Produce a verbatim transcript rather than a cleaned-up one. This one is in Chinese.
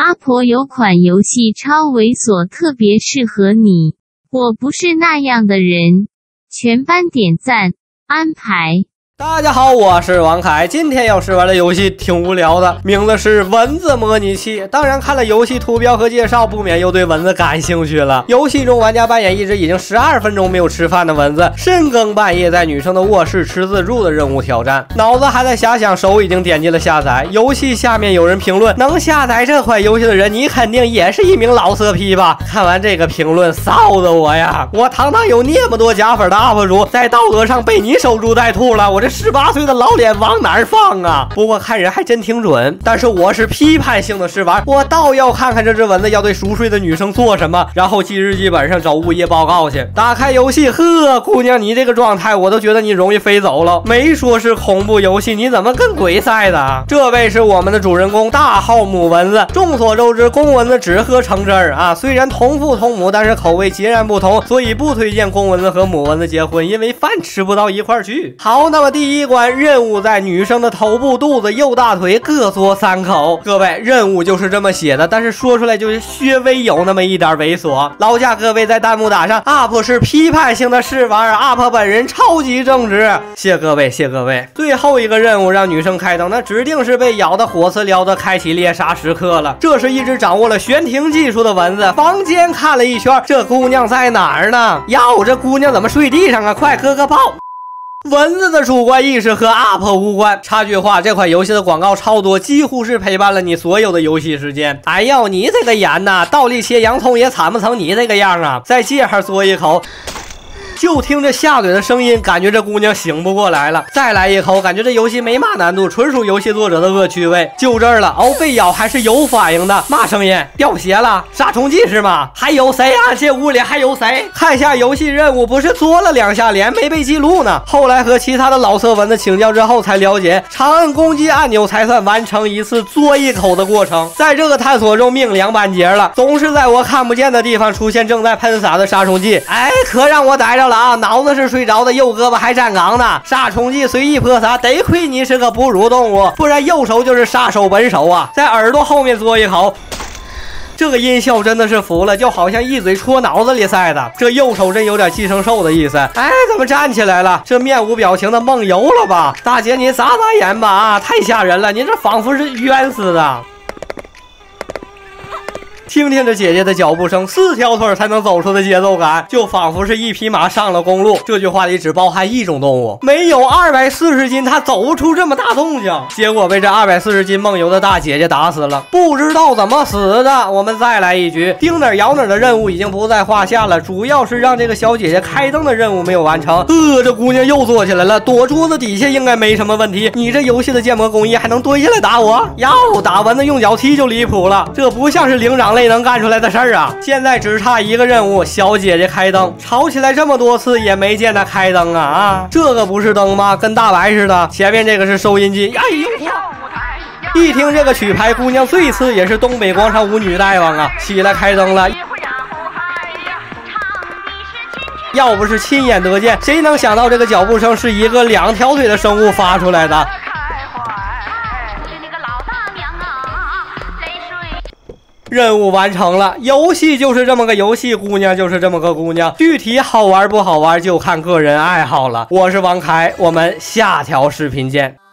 阿婆有款游戏超猥琐，特别适合你。我不是那样的人。全班点赞，安排。 大家好，我是王凯，今天要试玩的游戏挺无聊的，名字是蚊子模拟器。当然看了游戏图标和介绍，不免又对蚊子感兴趣了。游戏中玩家扮演一只已经十二分钟没有吃饭的蚊子，深更半夜在女生的卧室吃自助的任务挑战，脑子还在遐想，手已经点击了下载。游戏下面有人评论，能下载这款游戏的人，你肯定也是一名老色批吧？看完这个评论，臊的我呀！我堂堂有那么多假粉的 U P 主，在道德上被你守株待兔了，我这十八岁的老脸往哪儿放啊？不过看人还真挺准，但是我是批判性的试玩，我倒要看看这只蚊子要对熟睡的女生做什么，然后记日记本上找物业报告去。打开游戏，呵，姑娘，你这个状态，我都觉得你容易飞走了。没说是恐怖游戏，你怎么跟鬼赛的？这位是我们的主人公，大号母蚊子。众所周知，公蚊子只喝橙汁儿啊，虽然同父同母，但是口味截然不同，所以不推荐公蚊子和母蚊子结婚，因为饭吃不到一块儿去。好，那么第一关。任务在女生的头部、肚子、右大腿各嘬三口。各位，任务就是这么写的，但是说出来就是稍微有那么一点猥琐。劳驾各位在弹幕打上 U P 是批判性的试玩 ，U P 本人超级正直。谢各位，谢各位。最后一个任务让女生开灯，那指定是被咬的火刺撩的，开启猎杀时刻了。这是一只掌握了悬停技术的蚊子。房间看了一圈，这姑娘在哪儿呢？哟，这姑娘怎么睡地上啊？快磕个炮！蚊子的主观意识和 U P 无关。插句话，这款游戏的广告超多，几乎是陪伴了你所有的游戏时间。哎呦，你这个眼呐，倒立切洋葱也惨不成你这个样啊！在这儿嘬一口。就听着下嘴的声音，感觉这姑娘醒不过来了。再来一口，感觉这游戏没嘛难度，纯属游戏作者的恶趣味。就这儿了，哦，被咬还是有反应的。嘛声音？掉鞋了？杀虫剂是吗？还有谁啊？这屋里还有谁？看一下游戏任务，不是嘬了两下脸没被记录呢？后来和其他的老色蚊子请教之后，才了解长按攻击按钮才算完成一次嘬一口的过程。在这个探索中，命凉半截了，总是在我看不见的地方出现正在喷洒的杀虫剂。哎，可让我逮着了啊！脑子是睡着的，右胳膊还站岗呢。杀虫剂随意泼洒，得亏你是个哺乳动物，不然右手就是杀手本手啊！在耳朵后面嘬一口。这个音效真的是服了，就好像一嘴戳脑子里塞的。这右手真有点寄生兽的意思。哎，怎么站起来了？这面无表情的梦游了吧？大姐，你眨眨眼吧啊！太吓人了，你这仿佛是冤死的。听听着姐姐的脚步声，四条腿才能走出的节奏感，就仿佛是一匹马上了公路。这句话里只包含一种动物，没有二百四十斤，它走不出这么大动静。结果被这二百四十斤梦游的大姐姐打死了，不知道怎么死的。我们再来一局，盯哪儿咬哪儿的任务已经不在话下了，主要是让这个小姐姐开灯的任务没有完成。呃，这姑娘又坐起来了，躲桌子底下应该没什么问题。你这游戏的建模工艺还能蹲下来打我？要打蚊子用脚踢就离谱了，这不像是灵长类能干出来的事儿啊！现在只差一个任务，小姐姐开灯，吵起来这么多次也没见她开灯啊啊！这个不是灯吗？跟大白似的。前面这个是收音机，哎呦！一听这个曲牌，姑娘最次也是东北广场舞女大王啊！起来开灯了。要不是亲眼得见，谁能想到这个脚步声是一个两条腿的生物发出来的？任务完成了，游戏就是这么个游戏，姑娘就是这么个姑娘，具体好玩不好玩就看个人爱好了。我是王凯，我们下条视频见。